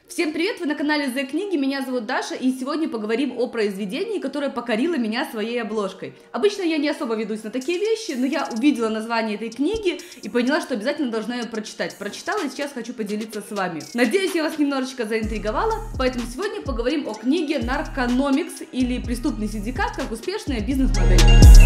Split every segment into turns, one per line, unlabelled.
Всем привет, вы на канале The Книги, меня зовут Даша, и сегодня поговорим о произведении, которое покорило меня своей обложкой. Обычно я не особо ведусь на такие вещи, но я увидела название этой книги и поняла, что обязательно должна ее прочитать. Прочитала и сейчас хочу поделиться с вами. Надеюсь, я вас немножечко заинтриговала, поэтому сегодня поговорим о книге Narconomics или «Преступный синдикат как успешная бизнес-модель».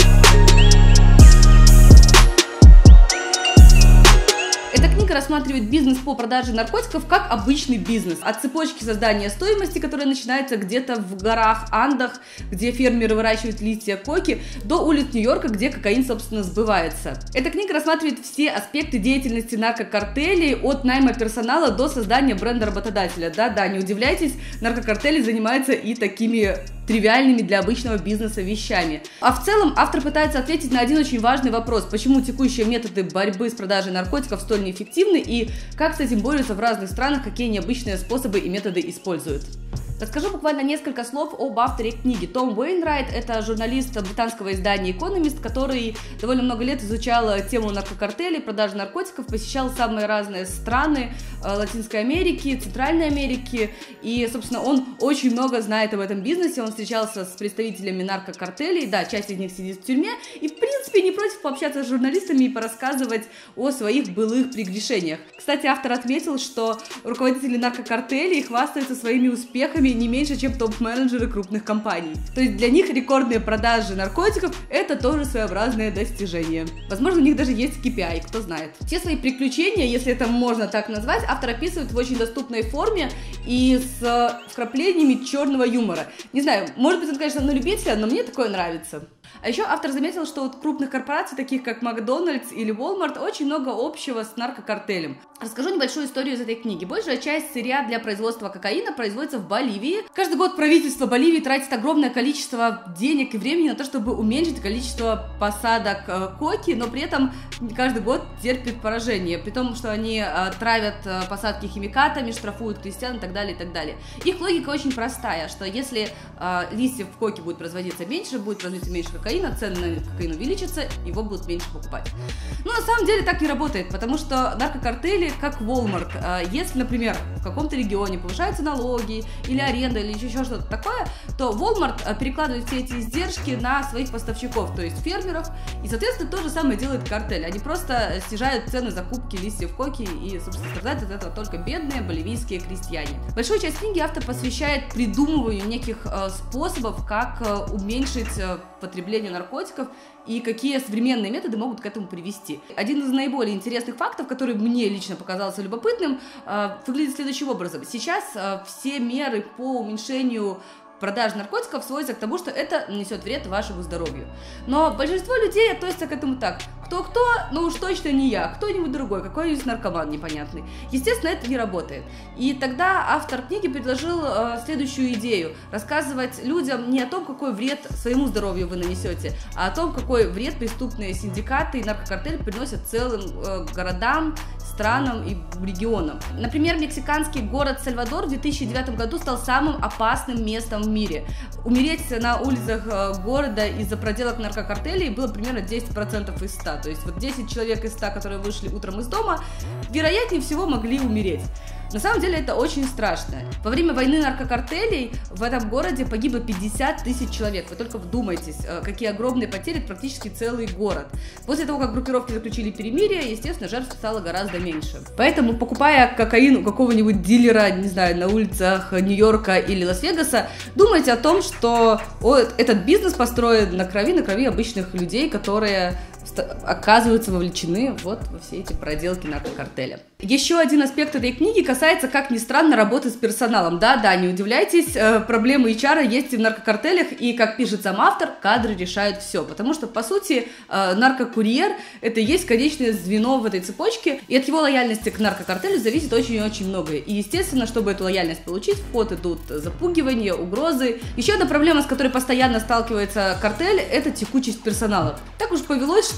Эта книга рассматривает бизнес по продаже наркотиков как обычный бизнес. От цепочки создания стоимости, которая начинается где-то в горах Андах, где фермеры выращивают листья коки, до улиц Нью-Йорка, где кокаин, собственно, сбывается. Эта книга рассматривает все аспекты деятельности наркокартелей, от найма персонала до создания бренда работодателя. Да-да, не удивляйтесь, наркокартели занимаются и такими тривиальными для обычного бизнеса вещами. А в целом автор пытается ответить на один очень важный вопрос: почему текущие методы борьбы с продажей наркотиков столь неэффективны и как с этим борются в разных странах, какие необычные способы и методы используют. Расскажу буквально несколько слов об авторе книги. Том Уэйнрайт – это журналист британского издания «Экономист», который довольно много лет изучал тему наркокартелей, продажи наркотиков, посещал самые разные страны Латинской Америки, Центральной Америки, и, собственно, он очень много знает об этом бизнесе. Он встречался с представителями наркокартелей, да, часть из них сидит в тюрьме, и, в принципе, не против пообщаться с журналистами и порассказывать о своих былых прегрешениях. Кстати, автор отметил, что руководители наркокартелей хвастаются своими успехами не меньше, чем топ-менеджеры крупных компаний. То есть для них рекордные продажи наркотиков – это тоже своеобразное достижение. Возможно, у них даже есть KPI, кто знает. Все свои приключения, если это можно так назвать, автор описывает в очень доступной форме и с вкраплениями черного юмора. Не знаю, может быть, он, конечно, на любителя, но мне такое нравится. А еще автор заметил, что у крупных корпораций, таких как Макдональдс или Walmart, очень много общего с наркокартелем. Расскажу небольшую историю из этой книги. Большая часть сырья для производства кокаина производится в Боливии. Каждый год правительство Боливии тратит огромное количество денег и времени на то, чтобы уменьшить количество посадок коки, но при этом каждый год терпит поражение, при том, что они травят посадки химикатами, штрафуют крестьян и так далее, и так далее. Их логика очень простая, что если листьев в коке будет производиться меньше, будет производиться меньше кокаина, цены на кокаин увеличатся, его будут меньше покупать. Но на самом деле так не работает, потому что наркокартели, как Walmart, если, например, в каком-то регионе повышаются налоги или аренда или еще что-то такое, то Walmart перекладывает все эти издержки на своих поставщиков, то есть фермеров, и, соответственно, то же самое делает картель. Они просто снижают цены закупки листьев коки, и, собственно, страдают от этого только бедные боливийские крестьяне. Большую часть книги автор посвящает придумыванию неких способов, как уменьшить потребление наркотиков и какие современные методы могут к этому привести. Один из наиболее интересных фактов, который мне лично показался любопытным, выглядит следующим образом. Сейчас все меры по уменьшению продаж наркотиков сводится к тому, что это нанесет вред вашему здоровью. Но большинство людей относятся к этому так: кто-кто, но уж точно не я, кто-нибудь другой, какой-нибудь наркоман непонятный. Естественно, это не работает. И тогда автор книги предложил следующую идею: рассказывать людям не о том, какой вред своему здоровью вы нанесете, а о том, какой вред преступные синдикаты и наркокартель приносят целым городам, странам и регионам. Например, мексиканский город Сальвадор в 2009 году стал самым опасным местом в мире. Умереть на улицах города из-за проделок наркокартелей было примерно 10% из 100. То есть вот 10 человек из 100, которые вышли утром из дома, вероятнее всего могли умереть. На самом деле это очень страшно. Во время войны наркокартелей в этом городе погибло 50 тысяч человек. Вы только вдумайтесь, какие огромные потери, это практически целый город. После того, как группировки заключили перемирие, естественно, жертв стало гораздо меньше. Поэтому, покупая кокаин у какого-нибудь дилера, не знаю, на улицах Нью-Йорка или Лас-Вегаса, думайте о том, что этот бизнес построен на крови обычных людей, которые оказываются вовлечены вот во все эти проделки наркокартеля. Еще один аспект этой книги касается, как ни странно, работы с персоналом. Да, не удивляйтесь, проблемы HR есть и в наркокартелях, и, как пишет сам автор, кадры решают все. Потому что, по сути, наркокурьер – это и есть конечное звено в этой цепочке, и от его лояльности к наркокартелю зависит очень и очень многое. И, естественно, чтобы эту лояльность получить, в ход идут запугивания, угрозы. Еще одна проблема, с которой постоянно сталкивается картель – это текучесть персонала. Так уж повелось, что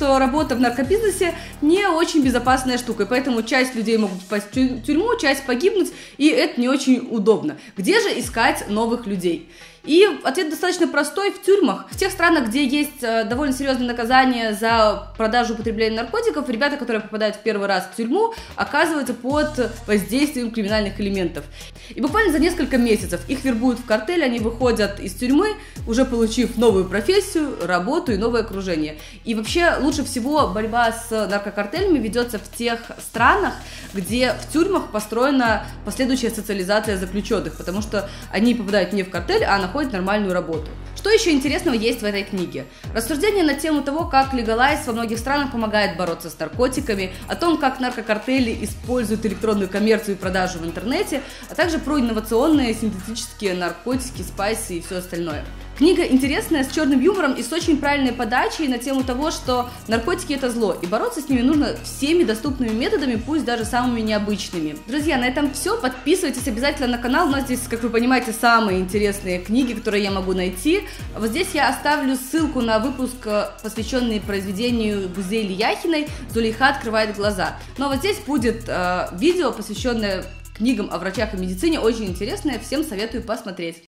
что работа в наркобизнесе не очень безопасная штука, и поэтому часть людей могут попасть в тюрьму, часть погибнуть, и это не очень удобно. Где же искать новых людей? И ответ достаточно простой: в тюрьмах. В тех странах, где есть довольно серьезные наказания за продажу и употребление наркотиков, ребята, которые попадают в первый раз в тюрьму, оказываются под воздействием криминальных элементов. И буквально за несколько месяцев их вербуют в картель, они выходят из тюрьмы, уже получив новую профессию, работу и новое окружение. И вообще лучше всего борьба с наркокартелями ведется в тех странах, где в тюрьмах построена последующая социализация заключенных, потому что они попадают не в картель, а находят нормальную работу. Что еще интересного есть в этой книге? Рассуждение на тему того, как легалайз во многих странах помогает бороться с наркотиками, о том, как наркокартели используют электронную коммерцию и продажу в интернете, а также про инновационные синтетические наркотики, спайсы и все остальное. Книга интересная, с черным юмором и с очень правильной подачей на тему того, что наркотики — это зло, и бороться с ними нужно всеми доступными методами, пусть даже самыми необычными. Друзья, на этом все. Подписывайтесь обязательно на канал. У нас здесь, как вы понимаете, самые интересные книги, которые я могу найти. Вот здесь я оставлю ссылку на выпуск, посвященный произведению Гузели Яхиной «Зулейха открывает глаза». Но вот здесь будет видео, посвященное книгам о врачах и медицине, очень интересное, всем советую посмотреть.